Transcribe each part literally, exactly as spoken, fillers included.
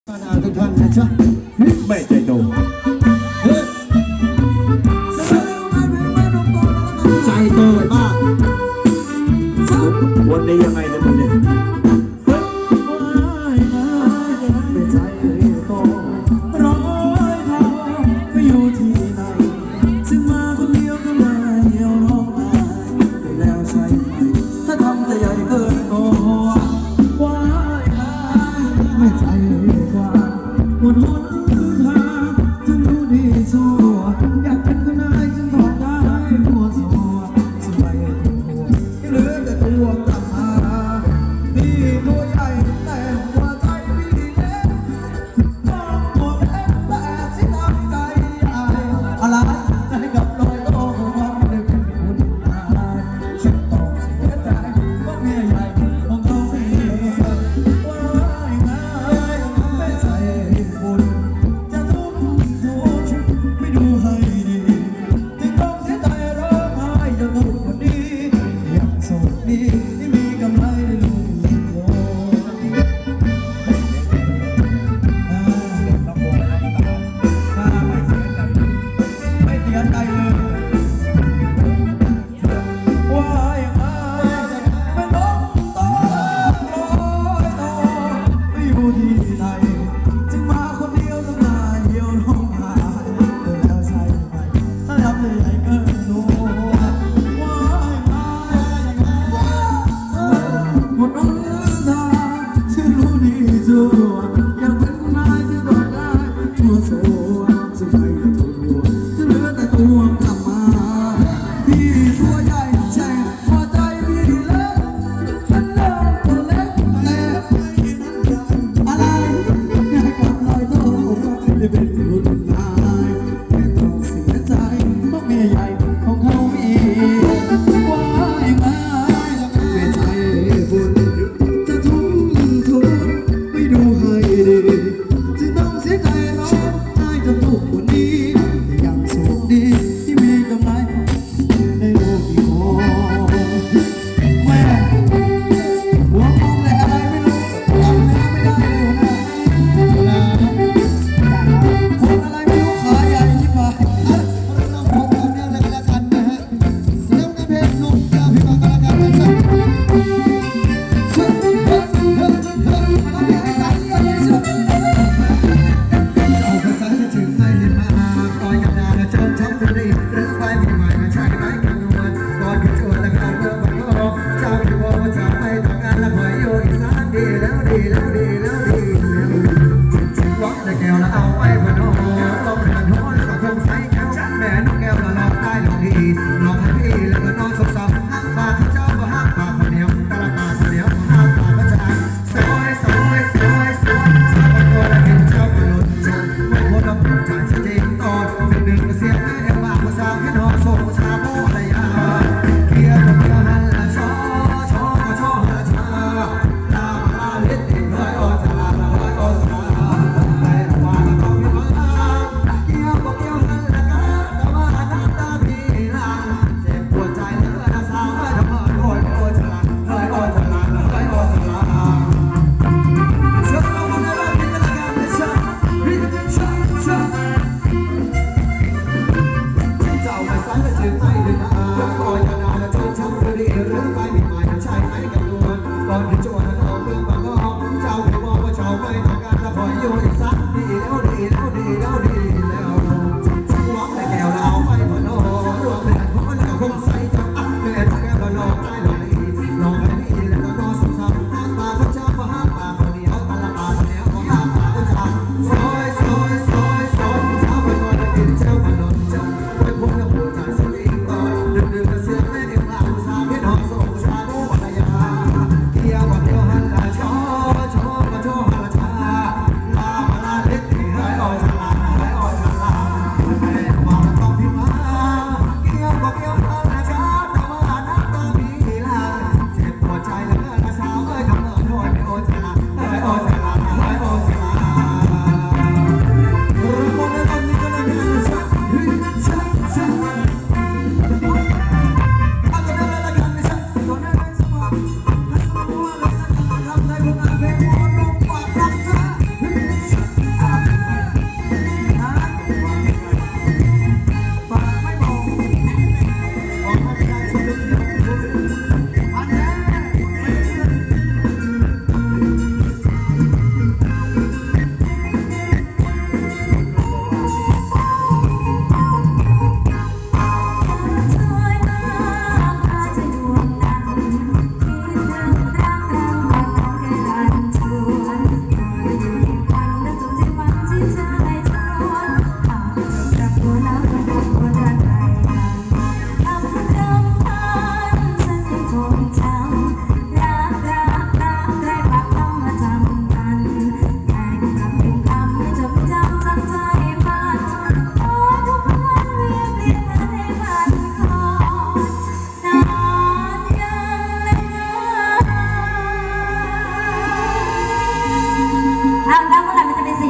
ทุกท่านนะจ๊ะไม่ใจโตใจโตเลยป้าวันนี้ยังไงนะมึงเนี่ยไม่ใจโตร้อยเท้าไปอยู่ที่ไหนซึ่งมาคนเดียวก็มาเหี่ยวร้องไห้ไปแล้วใช่ไหมถ้าทำจะใหญ่เกินพอว้ายไม่ใจกว่าหมดหน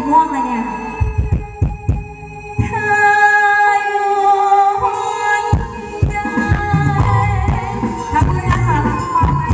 ง่วงเลยเนี่ยเธออยู่ได้ทำเลยอาสาทำความไม่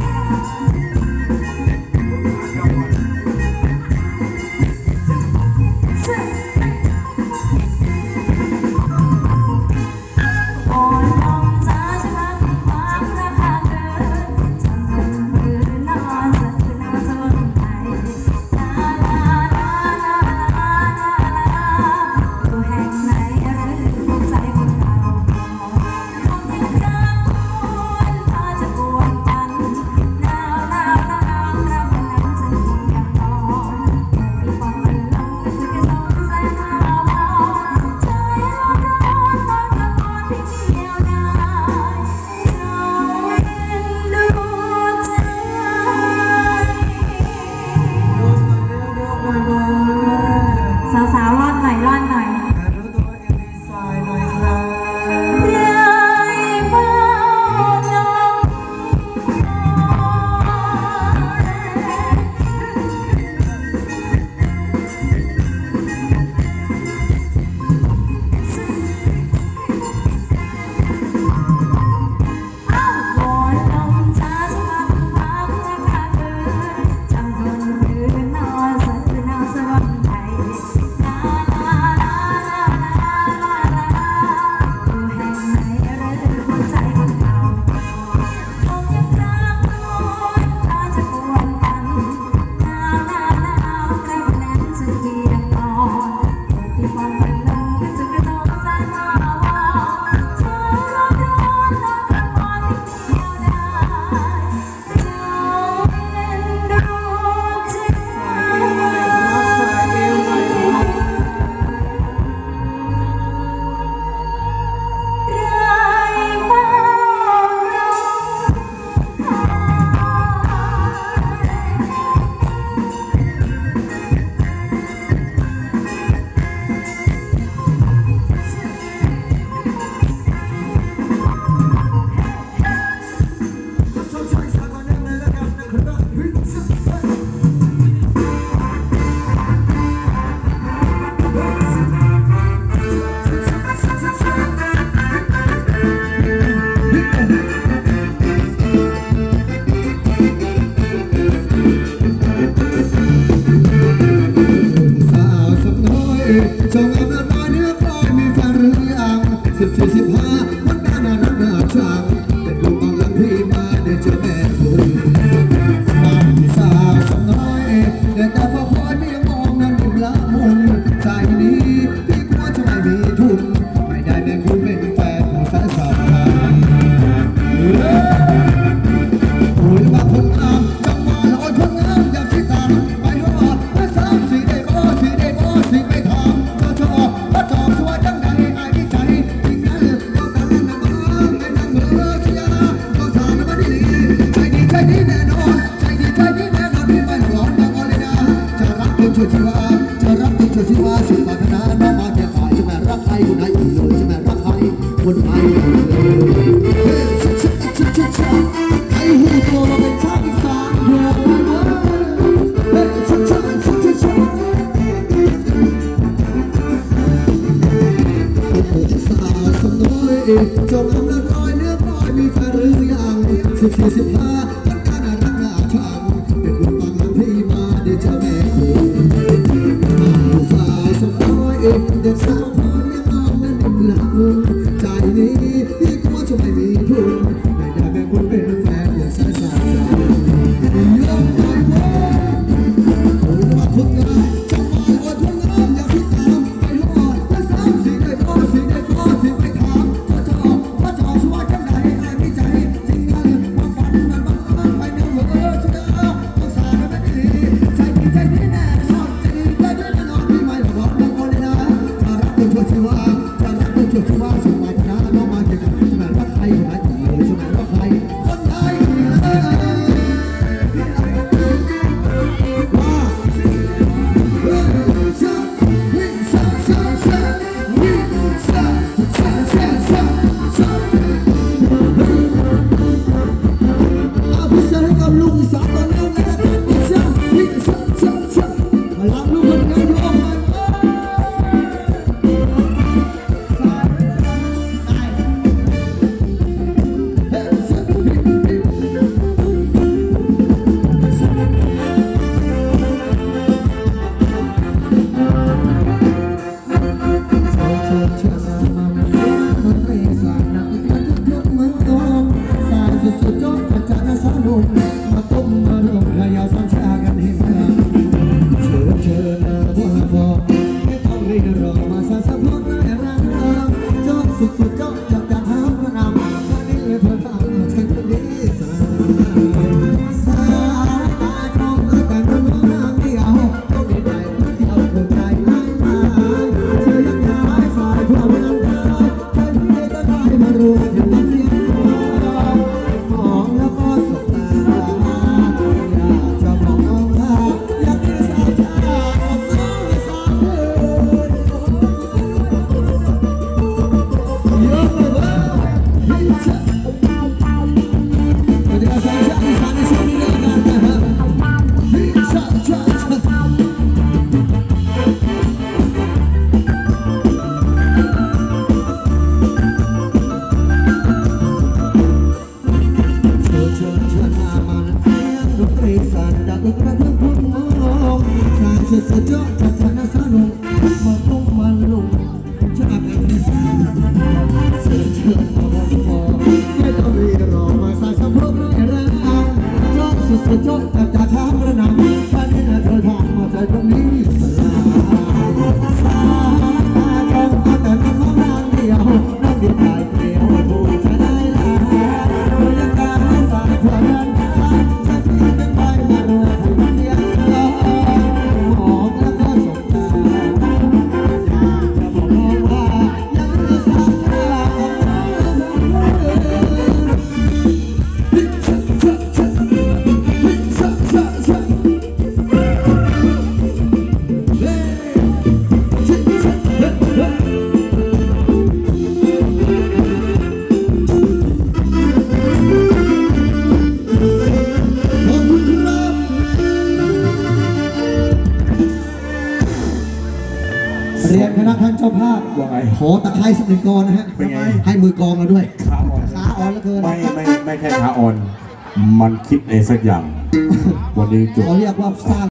โอ้ยลองจ้าฉันรักความราคาเกินจำเป็นมือนอนสักคืนนอนสบายลาลาลาลาลาลาลาอยู่แห่งไหนหรือพบใจคนเก่าคงยังรักควรพอจะปวดกันหนาวหนาวหนาวหนาววันนั้นจะคงยังนอนมีความมันลงก็จะแค่สองสายหน้าบอนใจร้อนร้อนร้อนร้อนที่เดียวดายเจ้าเอ็นดูใจ สาวๆร่อนหน่อยร่อนหน่อยรู้ตัวเอ็มดีไซน์หน่อยครับไรบ้างน้องอ้าววอนลมช้าฉันรักความราคาเกินจำทนคืนนอนสักคืนนอนสบายลาลาลาลาลาลาลาอยู่แห่งไหนหรือหัวใจคนเก่าคงยังรักควรพอจะปวดกันหนาวหนาวหนาวใครวันนั้นจะเพียงนอนที่ความมันลงก็จะกระโดดสายมาวอนเธอร้อนร้อนร้อนร้อนร้อนที่เดียวดายเจ้าเอ็นดูใจสายเอวหน่อยครับไรบ้างชอบช่วยสาวคนนั้นเลยแล้วกันนะครับเฮ้ยสุดยอดสาวสาวน้อยจงอำนาจน้อยเนื้อคลอยมีแฟนหรือยังสิบสี่สิบห้าคนด้านน่ารักน่าชังแต่ดูบางหลังที่มาได้เจอแม่คุณมาที่สาวสาวน้อยแต่ตาฟ้าคอยไม่มองนั้นเป็นละมุนใจนี้พี่กลัวจะไม่มีทุนไม่ได้แม่คุณเป็นแฟนของสาวสาวไทยโอ้ยว่าคนงามจังหวะลอยคนงามอยากสิตามไปหอดและสามสี่ได้บ่สี่ได้บ่สี่ไม่ทำเจ้าชอบว่าจอบสวยจังใดไอ้ดีใจจริงนั้นก็กันนั่นนะบ้างไอ้นั่งเบื่อเสียละก็สารมันดีใจดีใจดีแน่นอนใจดีใจดีแน่นอนพี่ไม่ร้อนบางคนเลยนะจะรักจนชั่วชีวาจะรักจนชั่วชีวาสุดปรารถนาน้องมาแค่ขายจะแม่รักใครอยู่ไหนอยู่เลยจะแม่รักใครคนไทยอยู่เลยเฮ้ยชิชิชิชิชิไอ้หูโตมาเป็นชาติอีสานอยู่เฮ้ยชิชิชิชิชิสาวสน้อยจงอำนาจน้อยเนื้อพลอยมีแฟนหรือยังสิบสี่สิบห้าคนด้านน่ารักน่าชังเป็นบุญบางหลังที่มาได้เจอแม่คุณสาวสน้อยเด็กสาวพร้อมยังมองนั่นเป็นหลักใจนี้พี่กลัวจะไม่มีทุนไม่ได้แม่คุณเป็นแฟนอย่าสายสายใจยอมไปว่าโอ้ยว่าคนงามจังหวะลอยคนงามอยากที่ตามไปหอดและสามสี่ได้บ่สี่ได้บ่สี่ไม่ถามว่าจะออกว่าจะออกช่วยจังใดไอ้ไม่ใจจริงนั้นว่าฝันมันบังเอิจดจับจ่าช้างระนำฉันเห็นเธอทางมาใจตรงนี้สลายสายตาจ้องเอาแต่น้องนางเดียวนั่งเดียวใจเดียวถูกจะได้ลาโดยยังการให้สายความนั้นฉันที่เป็นไปมาเรือถึงเสียงร้องหอมแล้วก็สบตาอยากจะบอกน้องว่ายังจะสร้างเวลาเรียนคณะท่านเจ้าภาพว่าไงขอตะไคร้สักหนึ่งกอนนะฮะเป็นไงให้มือกองเราด้วยขาอ่อนขาอ่อนเหลือเกินไม่ไม่ไม่แค่ขาอ่อน มันคิดในสักอย่าง วันนี้จุดเขาเรียกว่าสร้าง